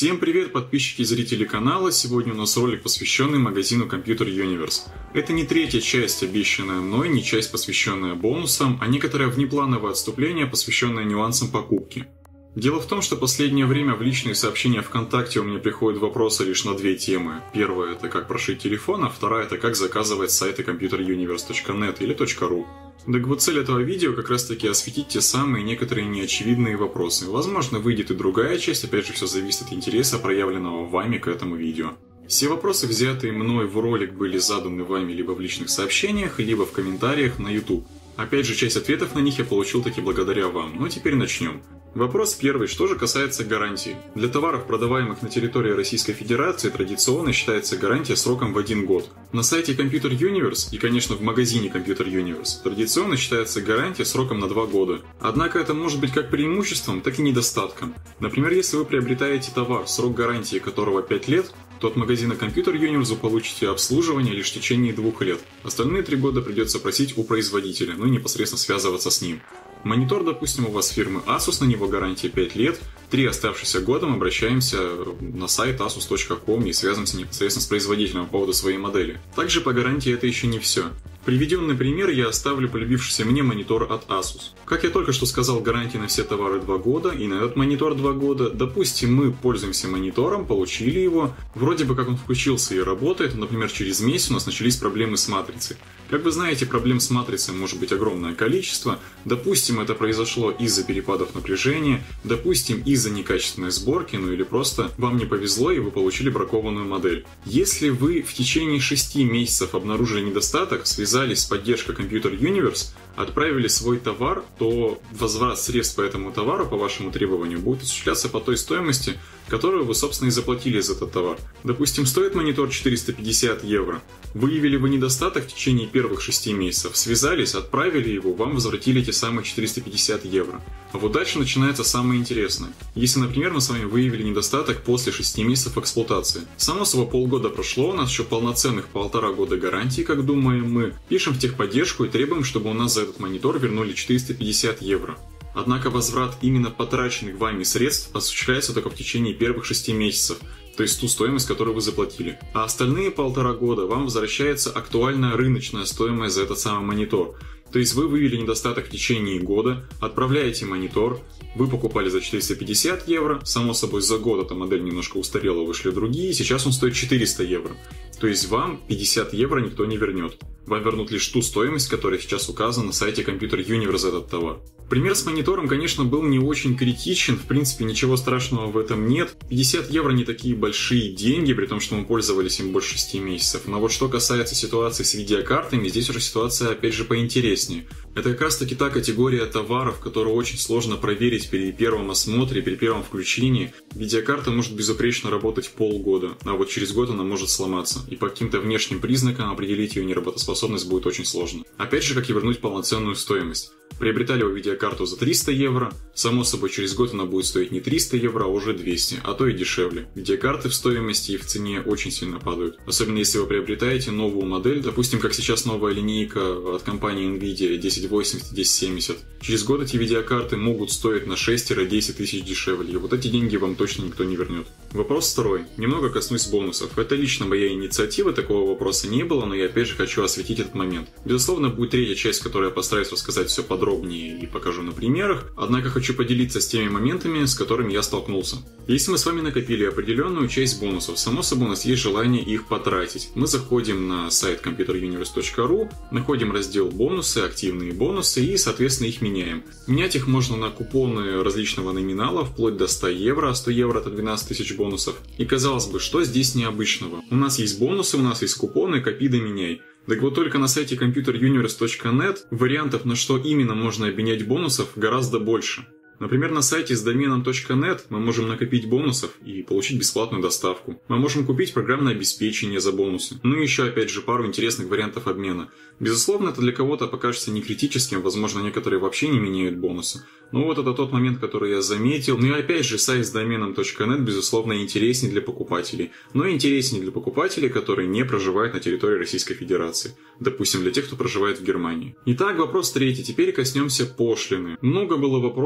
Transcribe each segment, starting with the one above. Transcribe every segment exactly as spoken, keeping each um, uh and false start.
Всем привет, подписчики и зрители канала. Сегодня у нас ролик, посвященный магазину Computer Universe. Это не третья часть, обещанная мной, не часть, посвященная бонусам, а некоторое внеплановое отступление, посвященное нюансам покупки. Дело в том, что последнее время в личные сообщения ВКонтакте у меня приходят вопросы лишь на две темы. Первая — это как прошить телефон, а вторая — это как заказывать с сайта компьютер юниверс точка нет или .ру. Так вот, цель этого видео как раз таки осветить те самые некоторые неочевидные вопросы. Возможно, выйдет и другая часть, опять же, все зависит от интереса, проявленного вами к этому видео. Все вопросы, взятые мной в ролик, были заданы вами либо в личных сообщениях, либо в комментариях на YouTube. Опять же, часть ответов на них я получил таки благодаря вам. Ну, теперь начнем. Вопрос первый. Что же касается гарантии? Для товаров, продаваемых на территории Российской Федерации, традиционно считается гарантия сроком в один год. На сайте Computer Universe и, конечно, в магазине Computer Universe традиционно считается гарантия сроком на два года. Однако это может быть как преимуществом, так и недостатком. Например, если вы приобретаете товар, срок гарантии которого пять лет, то от магазина Computer Universe вы получите обслуживание лишь в течение двух лет. Остальные три года придется просить у производителя, ну и непосредственно связываться с ним. Монитор, допустим, у вас фирмы Asus, на него гарантия пять лет, три оставшихся года мы обращаемся на сайт asus точка com и связываемся непосредственно с производителем по поводу своей модели. Также по гарантии это еще не все. Приведенный пример я оставлю полюбившийся мне монитор от Asus. Как я только что сказал, гарантия на все товары два года, и на этот монитор два года. Допустим, мы пользуемся монитором, получили его, вроде бы как он включился и работает, но, например, через месяц у нас начались проблемы с матрицей. Как вы знаете, проблем с матрицей может быть огромное количество. Допустим, это произошло из-за перепадов напряжения, допустим, из-за некачественной сборки, ну или просто вам не повезло и вы получили бракованную модель. Если вы в течение шести месяцев обнаружили недостаток, связались с поддержкой Computer Universe, отправили свой товар, то возврат средств по этому товару, по вашему требованию, будет осуществляться по той стоимости, которую вы, собственно, и заплатили за этот товар. Допустим, стоит монитор четыреста пятьдесят евро. Выявили вы недостаток в течение первых шести месяцев, связались, отправили его, вам возвратили те самые четыреста пятьдесят евро. А вот дальше начинается самое интересное. Если, например, мы с вами выявили недостаток после шести месяцев эксплуатации. Само собой, полгода прошло, у нас еще полноценных полтора года гарантии, как думаем мы. Пишем в техподдержку и требуем, чтобы у нас за этот монитор вернули четыреста пятьдесят евро. Однако возврат именно потраченных вами средств осуществляется только в течение первых шести месяцев, то есть ту стоимость, которую вы заплатили. А остальные полтора года вам возвращается актуальная рыночная стоимость за этот самый монитор. То есть вы выявили недостаток в течение года, отправляете монитор, вы покупали за четыреста пятьдесят евро, само собой за год эта модель немножко устарела, вышли другие, сейчас он стоит четыреста евро. То есть вам пятьдесят евро никто не вернет. Вам вернут лишь ту стоимость, которая сейчас указана на сайте Computer Universe за этот товар. Пример с монитором, конечно, был не очень критичен, в принципе ничего страшного в этом нет. пятьдесят евро не такие большие деньги, при том, что мы пользовались им больше шести месяцев. Но вот что касается ситуации с видеокартами, здесь уже ситуация опять же поинтереснее. Это как раз таки та категория товаров, которую очень сложно проверить при первом осмотре, при первом включении. Видеокарта может безупречно работать полгода, а вот через год она может сломаться. И по каким-то внешним признакам определить ее неработоспособность будет очень сложно. Опять же, как и вернуть полноценную стоимость. Приобретали вы видеокарту за триста евро, само собой через год она будет стоить не триста евро, а уже двести, а то и дешевле. Видеокарты в стоимости и в цене очень сильно падают. Особенно если вы приобретаете новую модель, допустим, как сейчас новая линейка от компании Nvidia десять восемьдесят, десять семьдесят. Через год эти видеокарты могут стоить на шесть-десять тысяч дешевле, и вот эти деньги вам точно никто не вернет. Вопрос второй. Немного коснусь бонусов. Это лично моя инициатива, такого вопроса не было, но я опять же хочу осветить этот момент. Безусловно, будет третья часть, в которой я постараюсь рассказать все подробнее и покажу на примерах, однако хочу поделиться с теми моментами, с которыми я столкнулся. Если мы с вами накопили определенную часть бонусов, само собой у нас есть желание их потратить. Мы заходим на сайт компьютер юниверс точка ру, находим раздел бонусы, активные бонусы и, соответственно, их меняем. Менять их можно на купоны различного номинала, вплоть до ста евро, сто евро это двенадцать тысяч бонусов. И казалось бы, что здесь необычного? У нас есть бонусы, у нас есть купоны, копи да меняй. Так вот, только на сайте компьютер юниверс точка нет вариантов, на что именно можно обменять бонусов, гораздо больше. Например, на сайте с доменом .нет мы можем накопить бонусов и получить бесплатную доставку. Мы можем купить программное обеспечение за бонусы. Ну и еще, опять же, пару интересных вариантов обмена. Безусловно, это для кого-то покажется не критическим, возможно, некоторые вообще не меняют бонусы. Но вот это тот момент, который я заметил. Ну и опять же, сайт с доменом .нет, безусловно, интереснее для покупателей. Но интереснее для покупателей, которые не проживают на территории Российской Федерации. Допустим, для тех, кто проживает в Германии. Итак, вопрос третий. Теперь коснемся пошлины. Много было вопросов,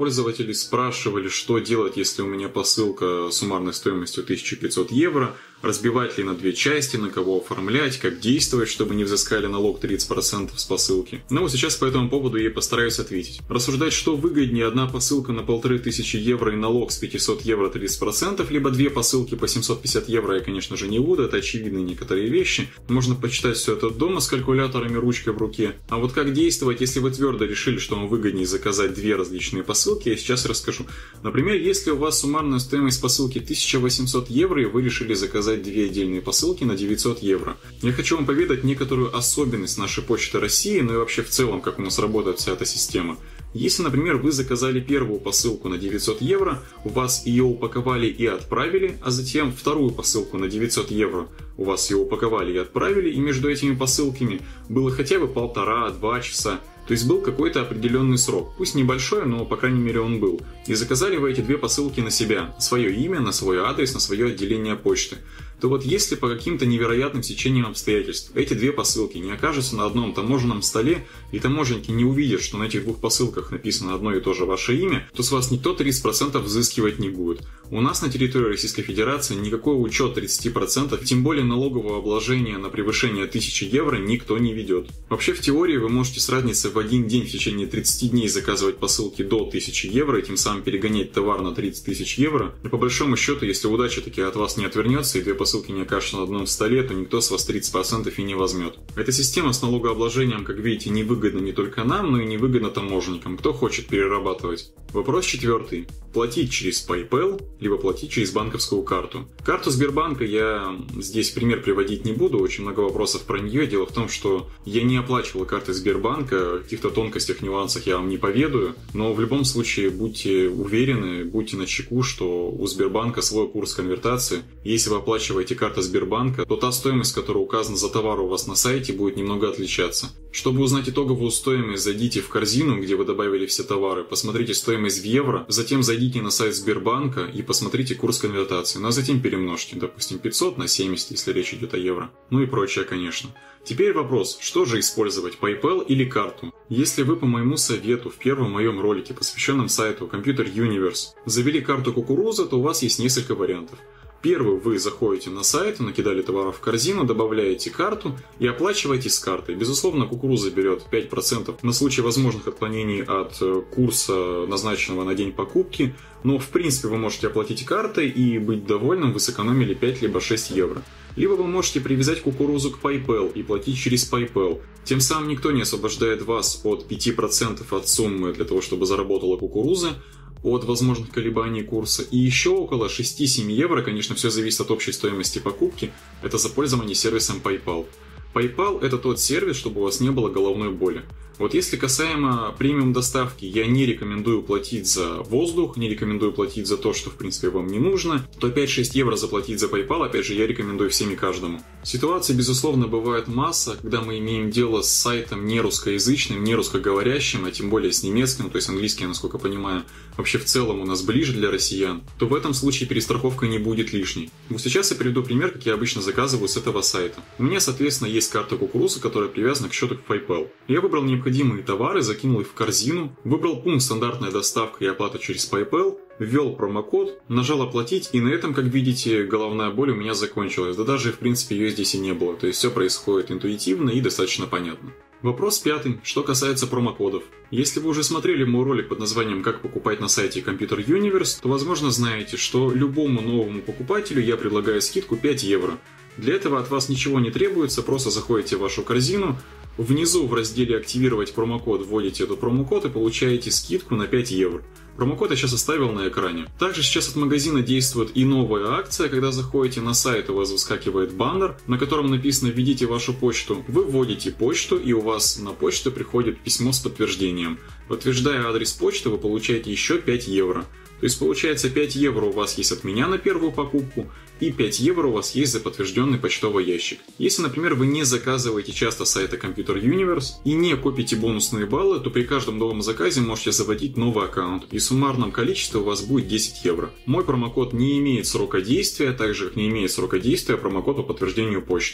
пользователи спрашивали, что делать, если у меня посылка с суммарной стоимостью тысяча пятьсот евро, разбивать ли на две части, на кого оформлять, как действовать, чтобы не взыскали налог тридцать процентов с посылки. Но вот сейчас по этому поводу я постараюсь ответить. Рассуждать, что выгоднее: одна посылка на полторы тысячи евро и налог с пятисот евро тридцать процентов, либо две посылки по семьсот пятьдесят евро, я, конечно же, не буду, это очевидные некоторые вещи. Можно почитать все это дома с калькуляторами, ручкой в руке. А вот как действовать, если вы твердо решили, что вам выгоднее заказать две различные посылки, я сейчас расскажу. Например, если у вас суммарная стоимость посылки тысяча восемьсот евро, и вы решили заказать две отдельные посылки на девятьсот евро. Я хочу вам поведать некоторую особенность нашей Почты России, ну и вообще в целом, как у нас работает вся эта система. Если, например, вы заказали первую посылку на девятьсот евро, у вас ее упаковали и отправили, а затем вторую посылку на девятьсот евро, у вас ее упаковали и отправили, и между этими посылками было хотя бы полтора-два часа. То есть был какой-то определенный срок, пусть небольшой, но по крайней мере он был. И заказали вы эти две посылки на себя, на свое имя, на свой адрес, на свое отделение почты. То вот если по каким-то невероятным стечениям обстоятельств эти две посылки не окажутся на одном таможенном столе, и таможенники не увидят, что на этих двух посылках написано одно и то же ваше имя, то с вас никто тридцать процентов взыскивать не будет. У нас на территории Российской Федерации никакой учет тридцать процентов, тем более налогового обложения на превышение тысячи евро никто не ведет. Вообще в теории вы можете с разницей в один день в течение тридцати дней заказывать посылки до тысячи евро и тем самым перегонять товар на тридцать тысяч евро. И по большому счету, если удача таки от вас не отвернется и две посылки не окажутся на одном столе, то никто с вас тридцать процентов и не возьмет. Эта система с налогообложением, как видите, невыгодна не только нам, но и невыгодна таможенникам, кто хочет перерабатывать. Вопрос четвертый. Платить через PayPal, либо платить через банковскую карту. Карту Сбербанка я здесь пример приводить не буду, очень много вопросов про нее. Дело в том, что я не оплачивал карты Сбербанка, о каких-то тонкостях, нюансах я вам не поведаю, но в любом случае будьте уверены, будьте начеку, что у Сбербанка свой курс конвертации. Если вы оплачиваете картой Сбербанка, то та стоимость, которая указана за товар у вас на сайте, будет немного отличаться. Чтобы узнать итоговую стоимость, зайдите в корзину, где вы добавили все товары, посмотрите стоимость в евро, затем зайдите на сайт Сбербанка и посмотрите курс конвертации, ну а затем перемножьте, допустим, пятьсот на семьдесят, если речь идет о евро, ну и прочее, конечно. Теперь вопрос, что же использовать, PayPal или карту? Если вы по моему совету в первом моем ролике, посвященном сайту Computer Universe, завели карту Кукуруза, то у вас есть несколько вариантов. Первый, вы заходите на сайт, накидали товаров в корзину, добавляете карту и оплачиваете с картой. Безусловно, Кукуруза берет пять процентов на случай возможных отклонений от курса, назначенного на день покупки, но в принципе вы можете оплатить картой и быть довольным, вы сэкономили пять либо шесть евро. Либо вы можете привязать Кукурузу к PayPal и платить через PayPal. Тем самым никто не освобождает вас от пяти процентов от суммы для того, чтобы заработала Кукуруза, от возможных колебаний курса. И еще около шесть-семь евро, конечно, все зависит от общей стоимости покупки, это за пользование сервисом PayPal. PayPal – это тот сервис, чтобы у вас не было головной боли. Вот если касаемо премиум доставки, я не рекомендую платить за воздух, не рекомендую платить за то, что в принципе вам не нужно, то пять-шесть евро заплатить за PayPal, опять же, я рекомендую всем и каждому. Ситуаций, безусловно, бывает масса, когда мы имеем дело с сайтом не русскоязычным, не русскоговорящим, а тем более с немецким, то есть английский, насколько я понимаю, вообще в целом у нас ближе для россиян, то в этом случае перестраховка не будет лишней. Вот сейчас я приведу пример, как я обычно заказываю с этого сайта. У меня, соответственно, есть карта Кукуруза, которая привязана к счету в PayPal. Я выбрал необходимые товары, закинул их в корзину, выбрал пункт «Стандартная доставка и оплата через PayPal», ввел промокод, нажал «Оплатить», и на этом, как видите, головная боль у меня закончилась. Да даже, в принципе, ее здесь и не было. То есть все происходит интуитивно и достаточно понятно. Вопрос пятый, что касается промокодов. Если вы уже смотрели мой ролик под названием «Как покупать на сайте Computer Universe», то, возможно, знаете, что любому новому покупателю я предлагаю скидку пять евро. Для этого от вас ничего не требуется, просто заходите в вашу корзину, внизу в разделе «Активировать промокод» вводите этот промокод и получаете скидку на пять евро. Промокод я сейчас оставил на экране. Также сейчас от магазина действует и новая акция, когда заходите на сайт, у вас выскакивает баннер, на котором написано «Введите вашу почту». Вы вводите почту, и у вас на почту приходит письмо с подтверждением. Подтверждая адрес почты, вы получаете еще пять евро. То есть получается пять евро у вас есть от меня на первую покупку, и пять евро у вас есть за подтвержденный почтовый ящик. Если, например, вы не заказываете часто с сайта Computer Universe и не копите бонусные баллы, то при каждом новом заказе можете заводить новый аккаунт, и в суммарном количестве у вас будет десять евро. Мой промокод не имеет срока действия, так же как не имеет срока действия промокод по подтверждению почты.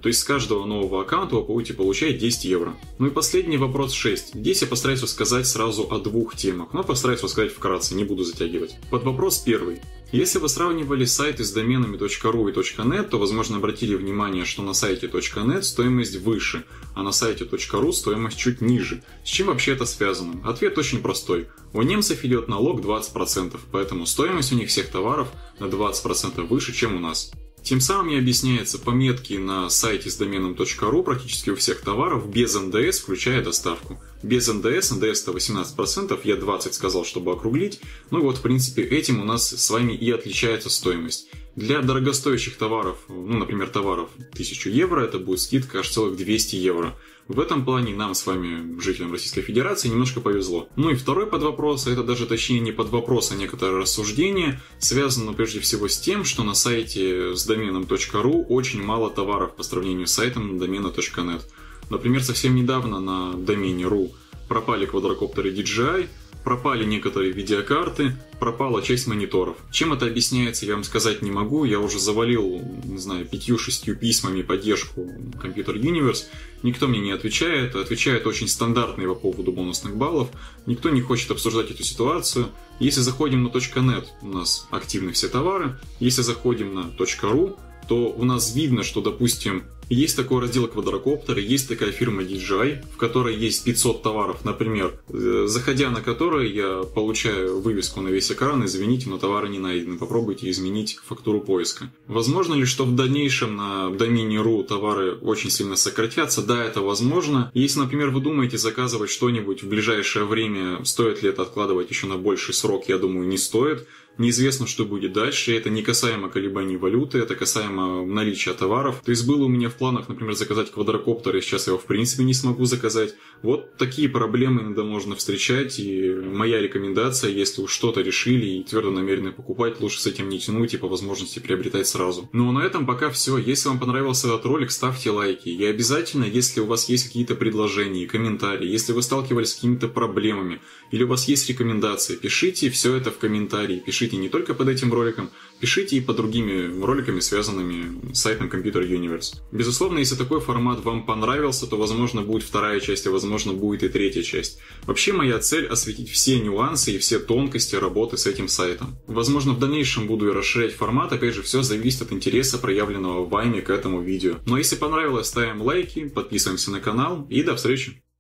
То есть с каждого нового аккаунта вы будете получать десять евро. Ну и последний вопрос шесть. Здесь я постараюсь рассказать сразу о двух темах, но постараюсь рассказать вкратце, не буду затягивать. Под вопрос первый. Если вы сравнивали сайты с доменами .ru и .net, то, возможно, обратили внимание, что на сайте .net стоимость выше, а на сайте .ru стоимость чуть ниже. С чем вообще это связано? Ответ очень простой. У немцев идет налог двадцать процентов, поэтому стоимость у них всех товаров на двадцать процентов выше, чем у нас. Тем самым и объясняется пометки на сайте с доменом .ru практически у всех товаров без эн дэ эс, включая доставку. Без эн дэ эс, эн дэ эс это восемнадцать процентов, я двадцать сказал, чтобы округлить. Ну и вот, в принципе, этим у нас с вами и отличается стоимость. Для дорогостоящих товаров, ну, например, товаров тысячу евро, это будет скидка аж целых двести евро. В этом плане нам с вами, жителям Российской Федерации, немножко повезло. Ну и второй подвопрос, это даже точнее не подвопрос, а некоторое рассуждение, связано прежде всего с тем, что на сайте с доменом .ru очень мало товаров по сравнению с сайтом домена .net. Например, совсем недавно на домене .ru пропали квадрокоптеры ди джей ай, пропали некоторые видеокарты, пропала часть мониторов. Чем это объясняется, я вам сказать не могу. Я уже завалил, не знаю, пятью-шестью письмами поддержку Computer Universe. Никто мне не отвечает. Отвечают очень стандартные по поводу бонусных баллов. Никто не хочет обсуждать эту ситуацию. Если заходим на .net, у нас активны все товары. Если заходим на .ru, то у нас видно, что, допустим, есть такой раздел квадрокоптеры, есть такая фирма ди джей ай, в которой есть пятьсот товаров, например, заходя на которые я получаю вывеску на весь экран: извините, но товары не найдены, попробуйте изменить фактуру поиска. Возможно ли, что в дальнейшем на домене точка ру товары очень сильно сократятся? Да, это возможно. Если, например, вы думаете заказывать что-нибудь в ближайшее время, стоит ли это откладывать еще на больший срок, я думаю, не стоит. Неизвестно, что будет дальше. Это не касаемо колебаний валюты, это касаемо наличия товаров. То есть было у меня в планах, например, заказать квадрокоптер, и сейчас я его в принципе не смогу заказать. Вот такие проблемы иногда можно встречать, и моя рекомендация, если уж что-то решили и твердо намерены покупать, лучше с этим не тянуть и по возможности приобретать сразу. Ну а на этом пока все. Если вам понравился этот ролик, ставьте лайки. И обязательно, если у вас есть какие-то предложения, комментарии, если вы сталкивались с какими-то проблемами, или у вас есть рекомендации, пишите все это в комментарии. Пишите не только под этим роликом, пишите и под другими роликами, связанными с сайтом Computer Universe. Безусловно, если такой формат вам понравился, то, возможно, будет вторая часть, а возможно, будет и третья часть. Вообще, моя цель — осветить все нюансы и все тонкости работы с этим сайтом. Возможно, в дальнейшем буду и расширять формат, опять же, все зависит от интереса, проявленного вами к этому видео. Но если понравилось, ставим лайки, подписываемся на канал и до встречи!